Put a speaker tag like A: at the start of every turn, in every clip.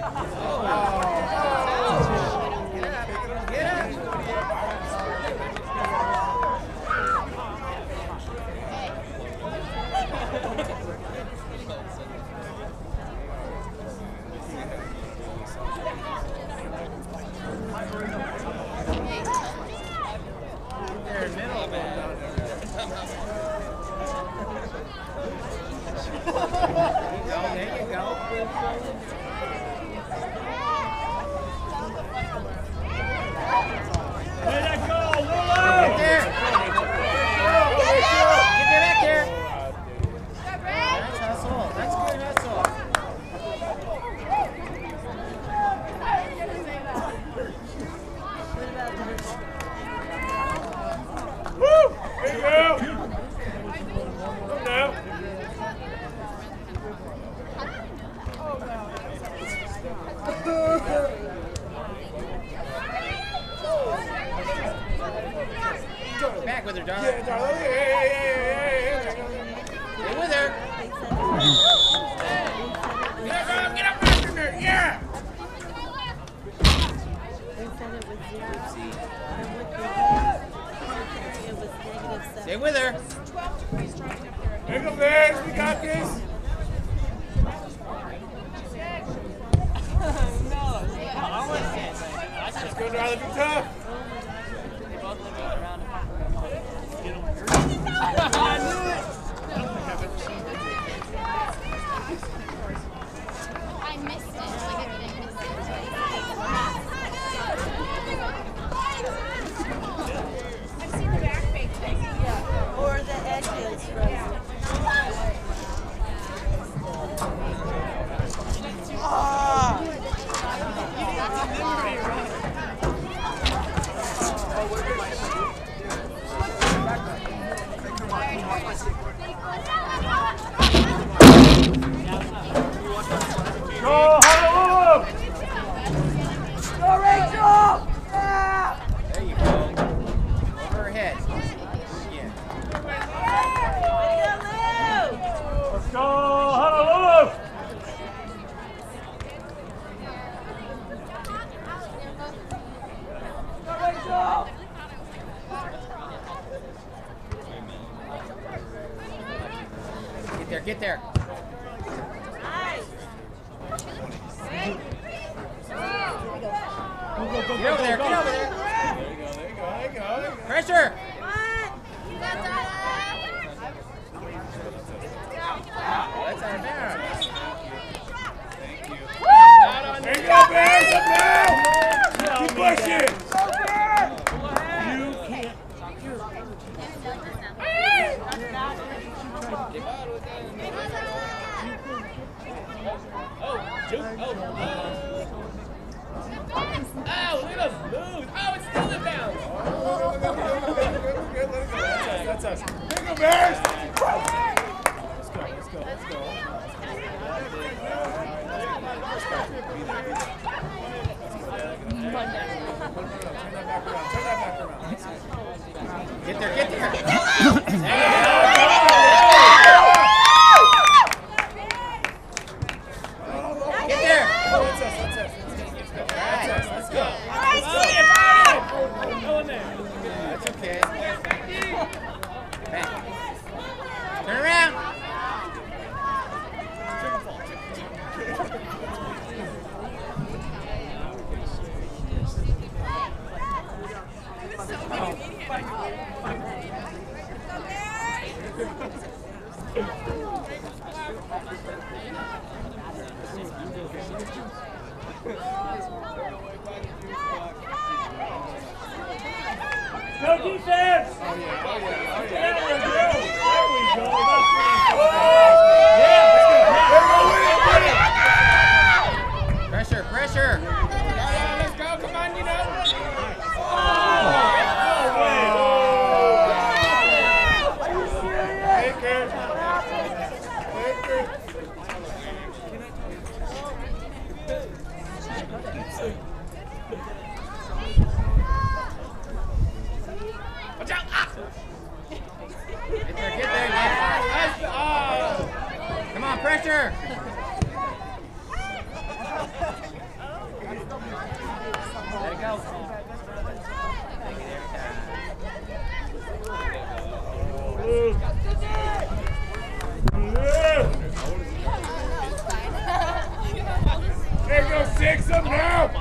A: Back with her, darling. Yeah, darling. Stay with her. Get up back in there. Yeah. Stay with her.
B: Here go, Bears. We got this. Let's go, darling. Be tough.
A: Get there.
C: Nice.
A: Get over there. Get over there.
B: There you go.
A: Pressure. That's out of bounds.
B: There you go, Bears. Up now. Keep pushing.
A: Oh, look at us move. Oh, it's still in bounds.
B: That's us. Here you go, Bears. Let's go. Turn that back around.
A: Get there. Get there. Let's go. That's okay. Back. Turn around.
B: Go defense! Oh yeah. There we go.
A: Pressure.
B: Let's go. Come on, you know.
A: Watch out! Get there, yeah. Oh. Come on, pressure!
B: There you go, 6 up now!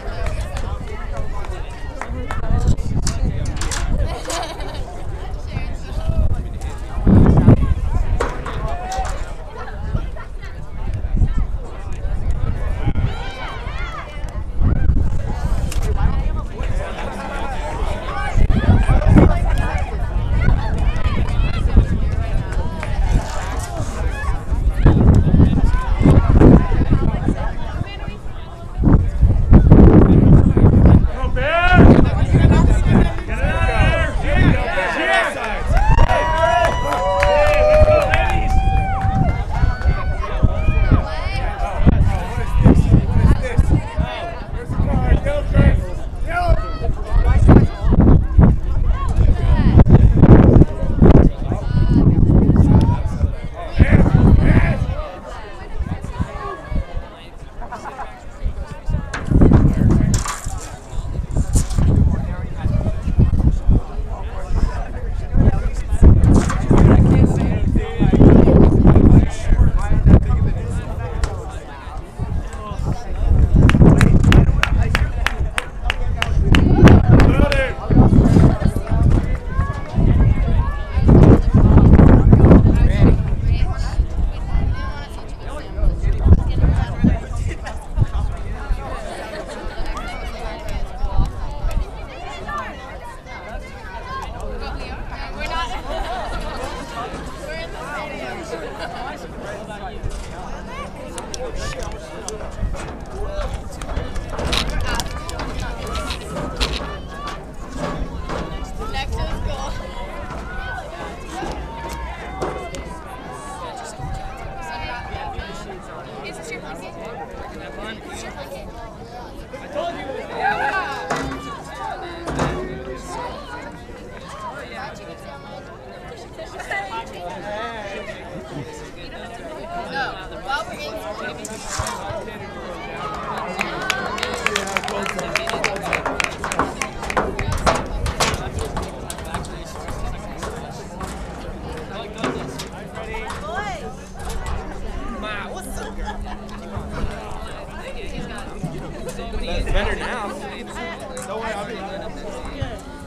D: Better now.
B: Don't worry, I'll be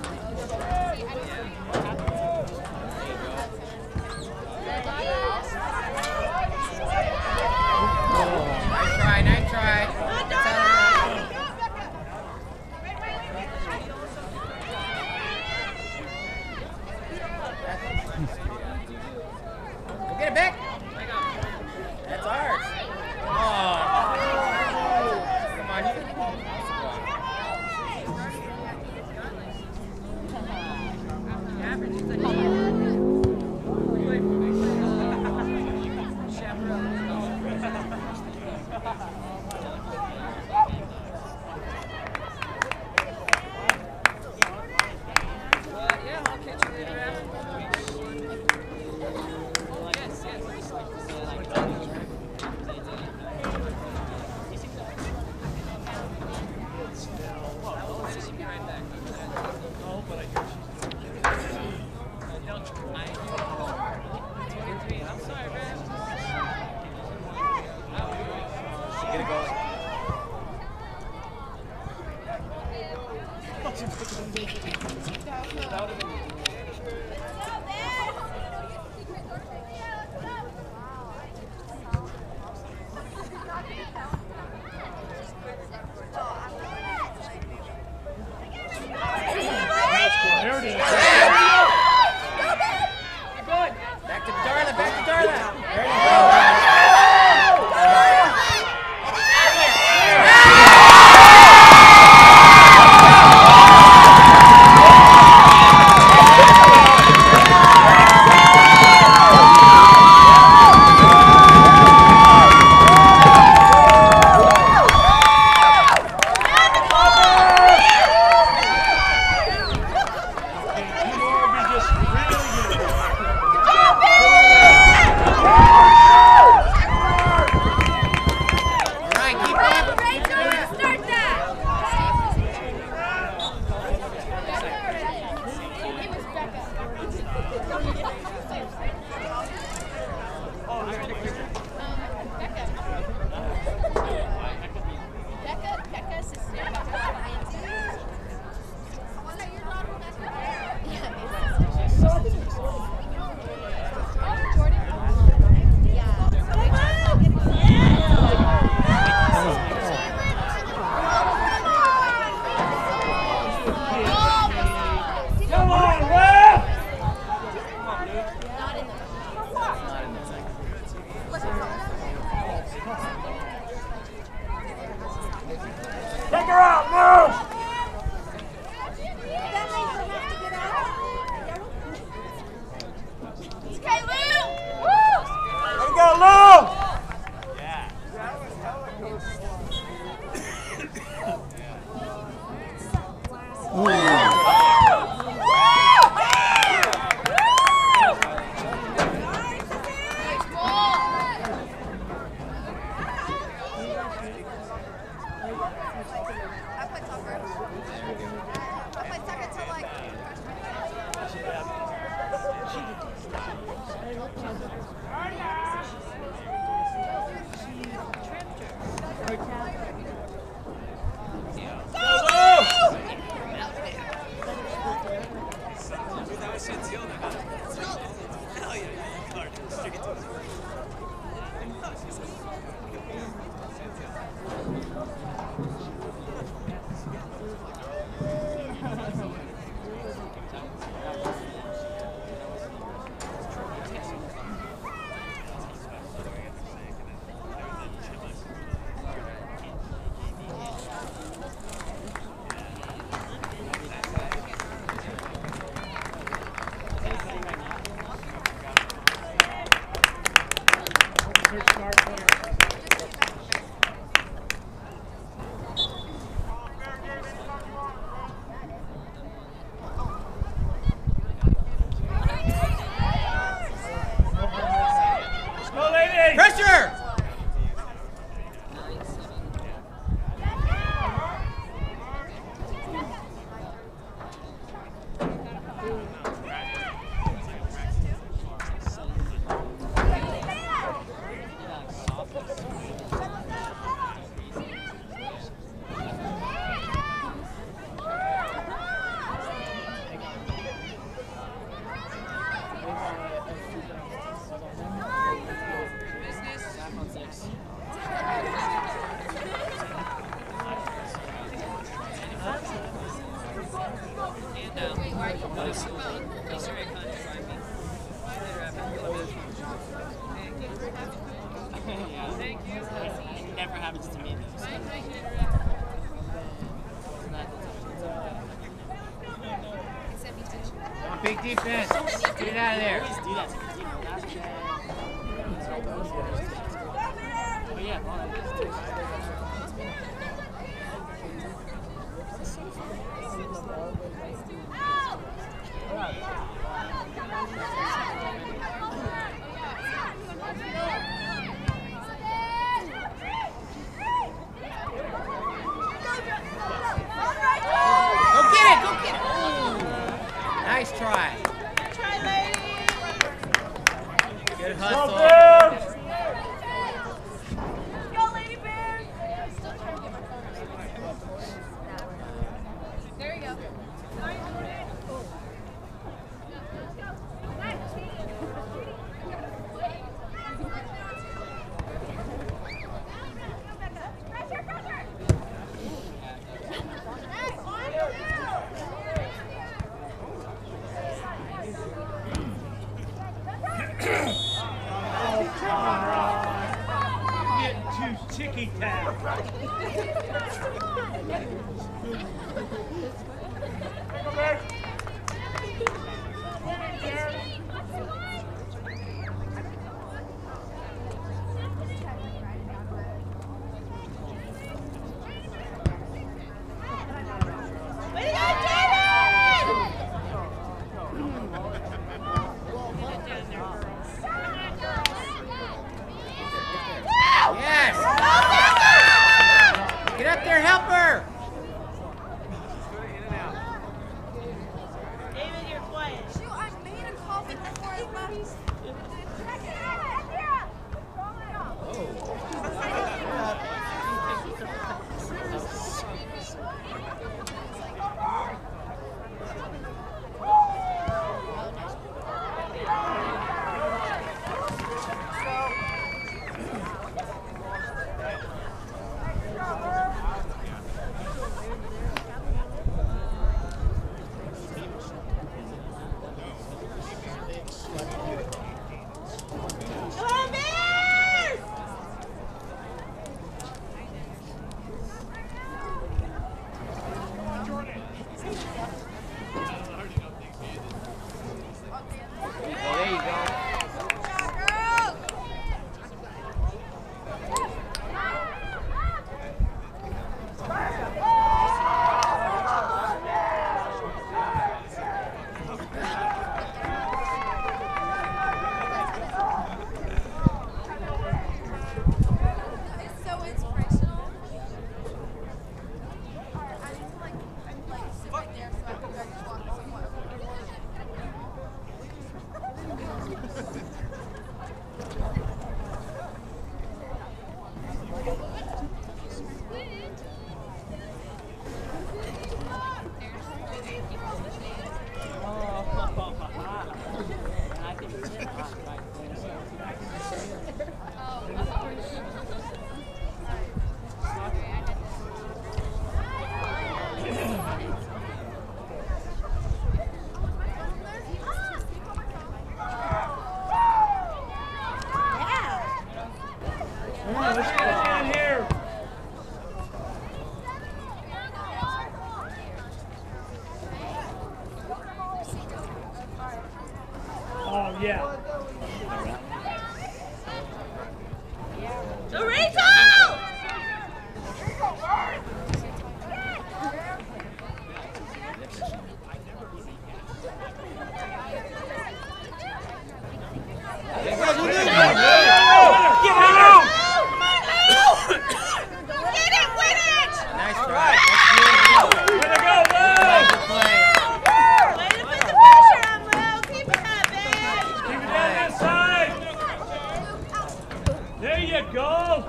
A: Nice try. Go get it back. That's ours. Oh. Come on,
D: Get it going.
B: There it is.
A: back to Darla, back to Darla. There you go.
B: Switch smart point.
A: Pressure!
D: It never happens to me though.
A: Big defense. Get it out of there.
D: Always do that to the team. Last day. Oh yeah,
A: Go get it! Go get it! Nice try. Good hustle.
C: Go, Lady Bears! There you go.
B: Ticky tack.
A: Yes! Get up there, help her!
C: David, you're quiet.
E: Shoot, I made a call before I left.
A: There you go.
E: It's so inspirational. I need to I'm sit right there so I can just walk somewhere.
B: Let's get down here. Oh, yeah. Hold.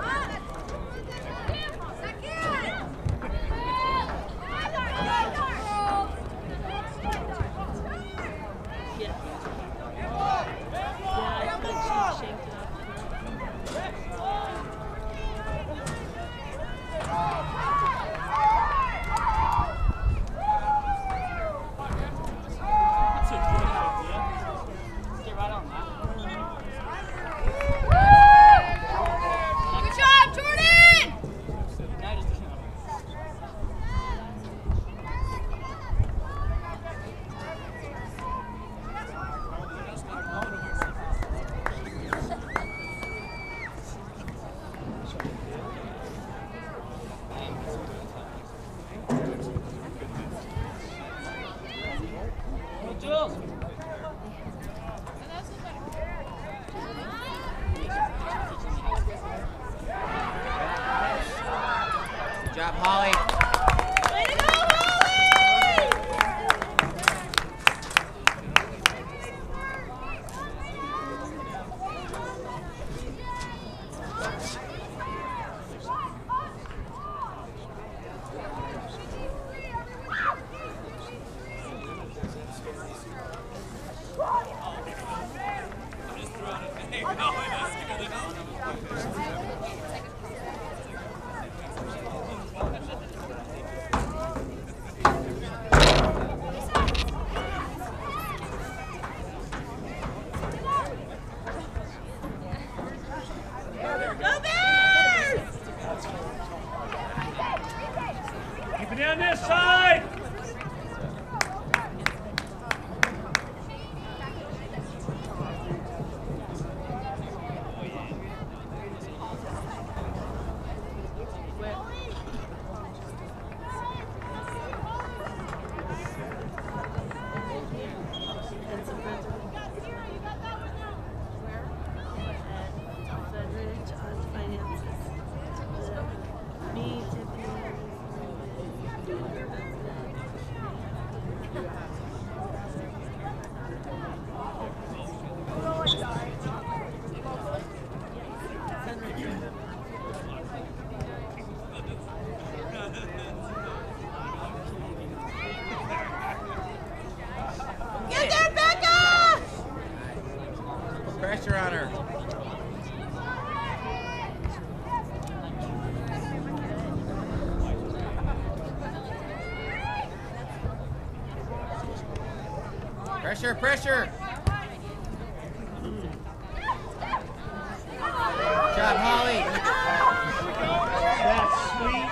D: That's a good idea. Get right on that.
E: Good job, Jordan!
D: Now just doesn't have Jules.
A: Good job, Holly.
C: Way to go, Holly! Go Bears!
B: Keep it on this side.
C: Get there, Becca!
A: Put pressure on her. Pressure, pressure. Good job, Holly.
B: That's sweet.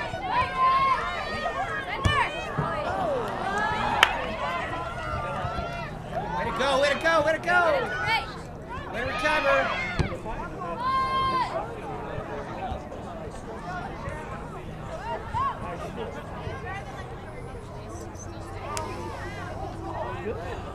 A: Way to go, way to go, way to go. Way to recover.
B: Good.